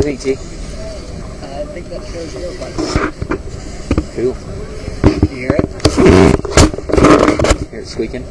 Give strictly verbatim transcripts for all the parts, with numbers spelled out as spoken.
do you think, T? I think that shows your button. Cool. Can you hear it? Hear it squeaking.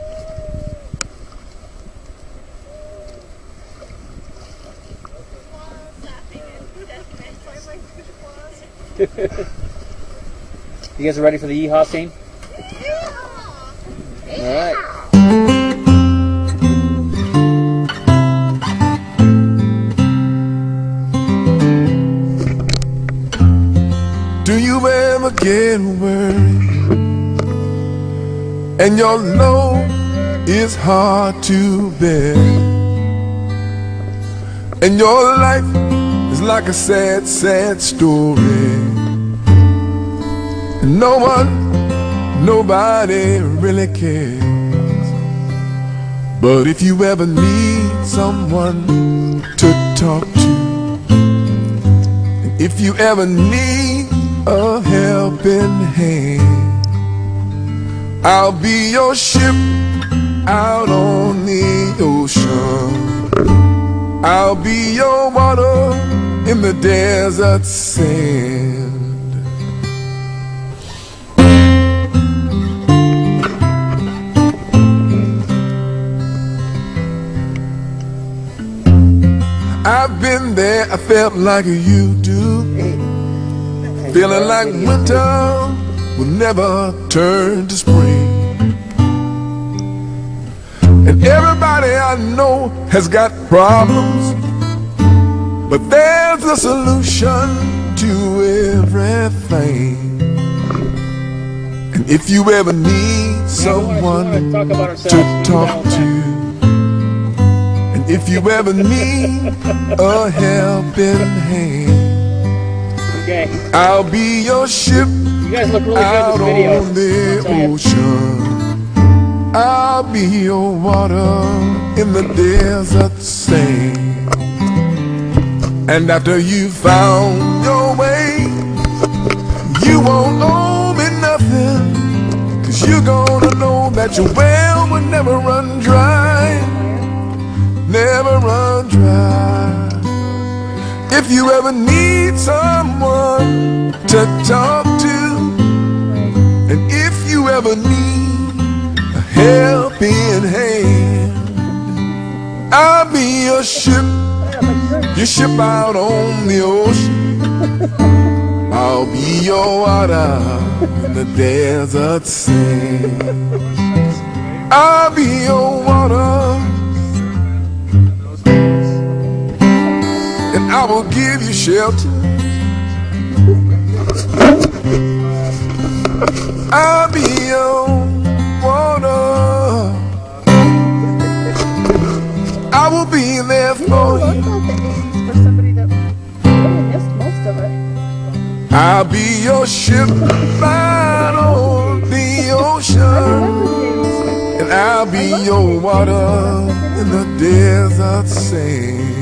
You guys are ready for the yeehaw scene? All right. Do you ever get worried and your load is hard to bear, and your life is like a sad, sad story, and no one, nobody really cares? But if you ever need someone to talk to, and if you ever need a helping hand, I'll be your ship out on the ocean. I'll be your water in the desert sand. I've been there, I felt like you do, feeling like winter will never turn to spring. And everybody I know has got problems, but there's a solution to everything. And if you ever need someone to talk to, and if you ever need a helping hand, I'll be your ship You guys look really out good in on this the video. ocean. I'll be your water in the desert sand. And after you found your way, you won't owe me nothing, 'cause you're gonna know that your well will never run dry, never run dry. If you ever need someone to talk to, and if you ever need a helping hand, I'll be your ship, your ship out on the ocean. I'll be your water in the desert sand. I'll be your water, and I will give you shelter. I'll be your water, I will be there for you. I'll be your ship out on the ocean, and I'll be your water in the desert sand.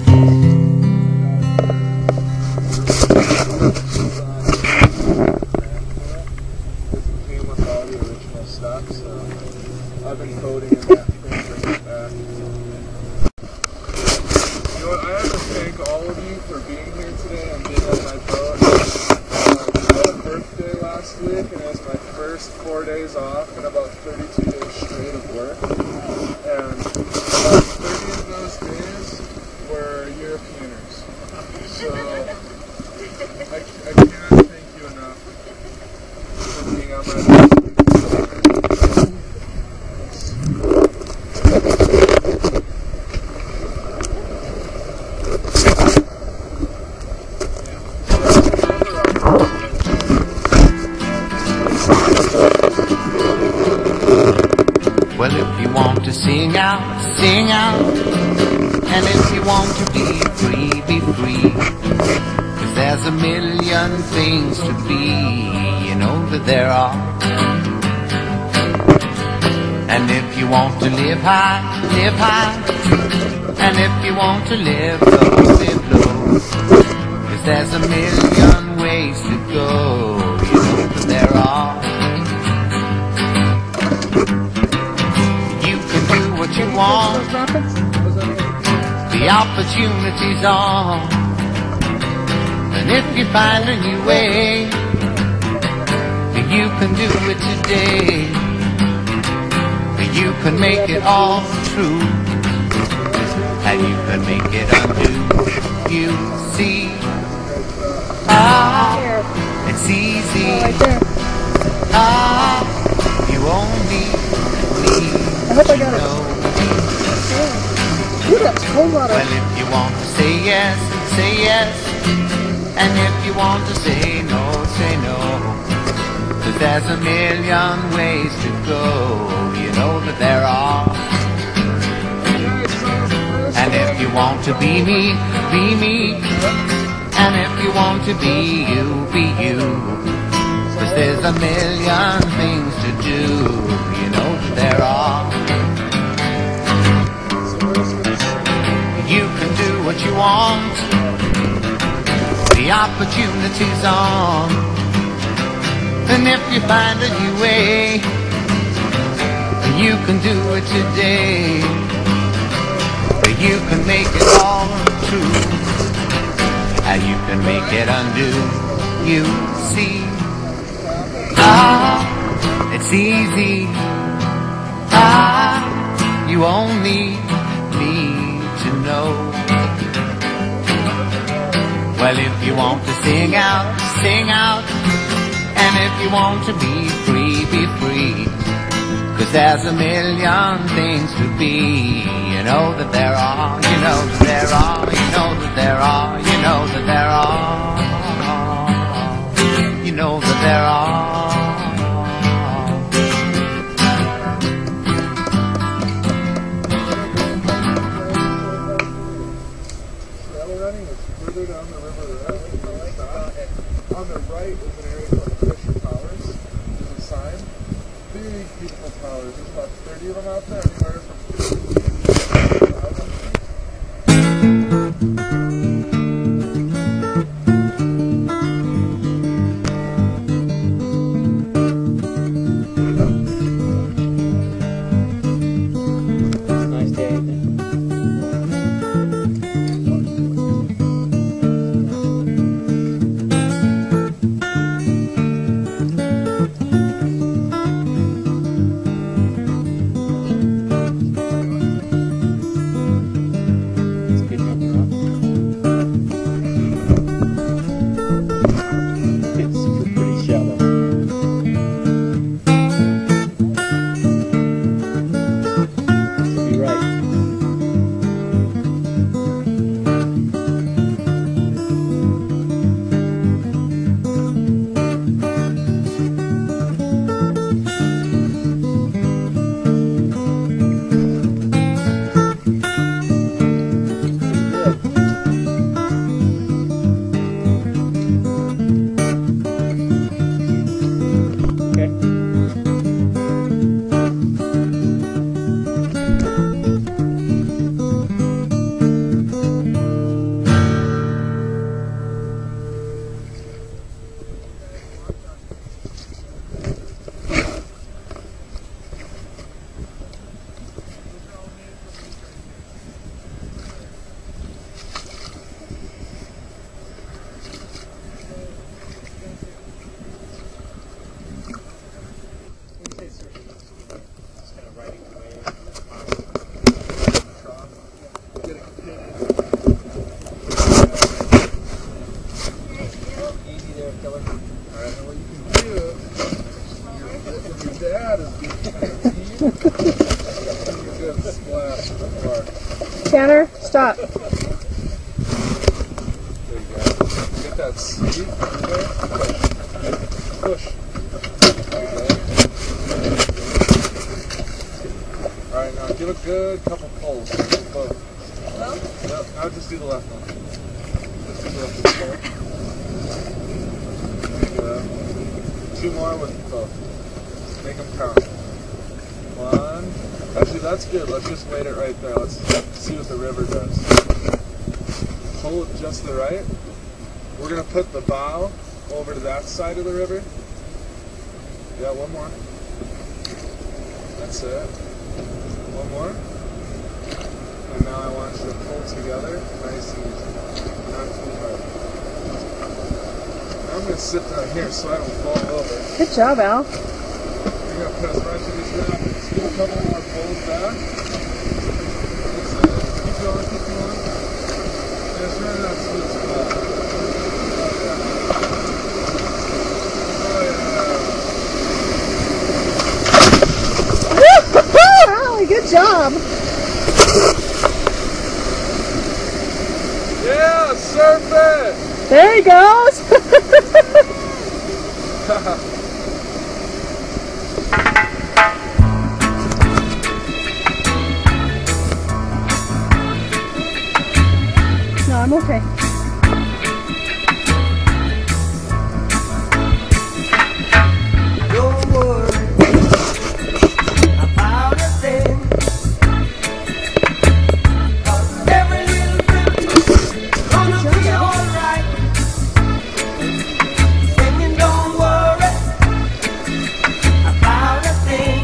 I've been coding in that thing, bring it back. You know what, I have to thank all of you for being here today and being on my boat. Uh, I had a birthday last week, and it was my first four days off and about thirty-two days straight of work. And about thirty of those days were Europeaners. So I, I cannot thank you enough for being on my boat. Well, if you want to sing out, sing out. And if you want to be free, be free. 'Cause there's a million things to be, you know that there are. And if you want to live high, live high. And if you want to live low, live low. 'Cause there's a million ways to go, you know that there are. What you want, the opportunity's on. And if you find a new way, you can do it today. You can make it all true, and you can make it undo. You see, ah, it's easy. Ah, you only need to know. Well, if you want to say yes, say yes. And if you want to say no, say no. 'Cause there's a million ways to go. You know that there are. And if you want to be me, be me. And if you want to be you, be you. 'Cause there's a million things to do. You know that there are. You can do what you want. The opportunity's on. And if you find a new way, you can do it today. You can make it all true, and you can make it undo. You see, ah, it's easy. Ah, you only need to know. Well, if you want to sing out, sing out. And if you want to be free, be free. 'Cause there's a million things to be. You know that there are, you know that there are, you know that there are, you know that there are, you know that there are. Trail running is further down the river there. On the right is an area called Fisher Towers. There's a sign. Big, beautiful towers. There's about thirty of them out there. Anywhere from Nice day. Tanner, stop. There you go. Get that seat over there. Push. There you go. Alright, now give a good couple pulls. Both. Well? Yep, now just do the left one. Just do the left one. There you go. Two more with both. Make them count. One. Actually, that's good. Let's just wait it right there. Let's see what the river does. Pull it just the right. We're going to put the bow over to that side of the river. Yeah, one more. That's it. One more. And now I want you to pull together. Nice and easy. Not too hard. gonna sit down here so I don't fall over. Good job, Al. You're gonna put us right to these rapids. Get a couple more pulls back. That's it. Keep going, keep going. Just right in that sweet spot. Oh yeah. Oh yeah. Allie, good job. Yeah, surf it! There he goes. No, I'm okay. Don't worry about a thing. 'Cause every little thing's gonna be alright. Singing, don't worry about a thing.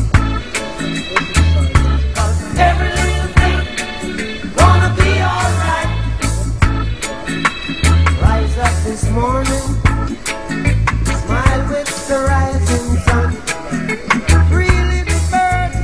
'Cause every little thing's gonna be alright. Rise up this morning. Smile with the rising sun. Three little birds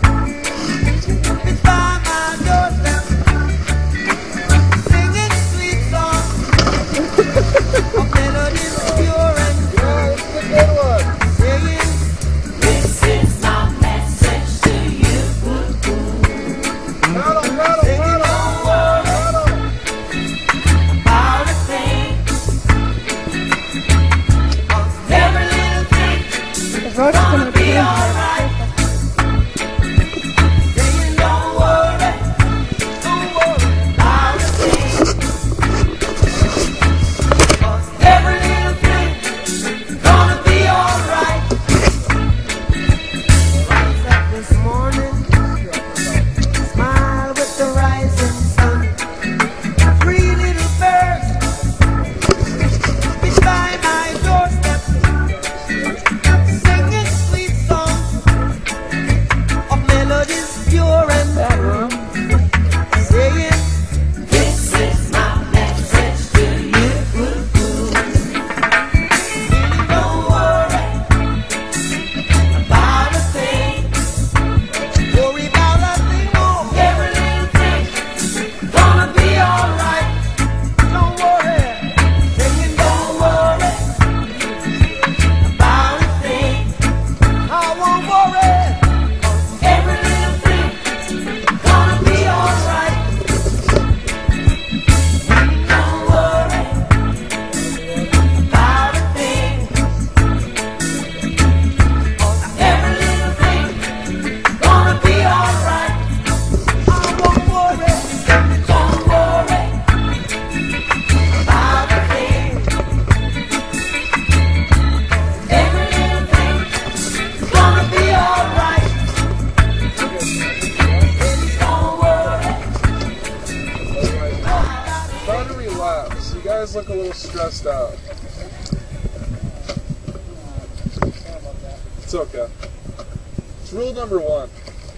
it's by my doorstep, singing sweet songs of melodies pure and Yeah, this is a good one. saying, this is my message to you. Paddle, paddle, Singing, paddle, don't worry paddle. about a thing. 'Cause every little thing The rock's gonna gonna be be alright. Saying don't worry, don't worry about a thing. 'Cause every little thing gonna be alright. Rise up this morning, smile with the rising sun. Three little birds it's by my doorstep, singing sweet songs of melodies pure and true, saying, this is my message to you. Really don't worry about a thing. Worry about a thing, oh. Every little thing gonna be alright. Don't worry, singing don't worry about a thing. I won't worry. Every little thing gonna be alright. Don't worry about a thing. Every little thing gonna be alright. I won't worry. Don't worry about a thing. Every little thing gonna be alright. Don't worry. Try to relax. You guys look a little stressed out. It's okay. It's rule number one.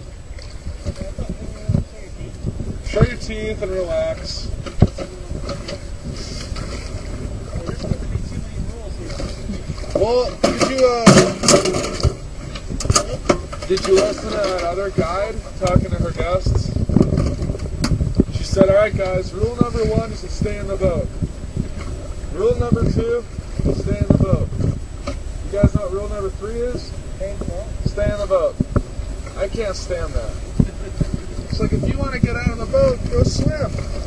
Show your teeth and relax. Well, did you uh, did you listen to that other guide talking to her guests? She said, all right guys, rule number one is to stay in the boat. Rule number two, stay in the boat. You guys know what rule number three is? Stay in the boat. I can't stand that. It's like, if you want to get out of the boat, go swim.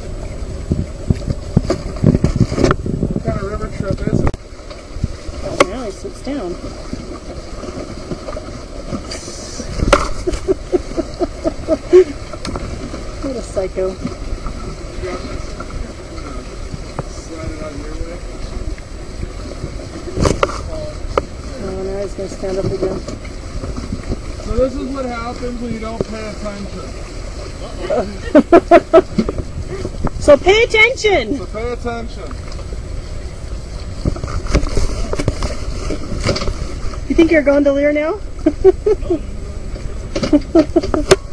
What kind of river trip is it? Oh, now he sits down. What a psycho. Slide it on your way. Oh, now he's going to stand up again. So this is what happens when you don't pay attention. So pay attention. So pay attention. You think you're a gondolier now?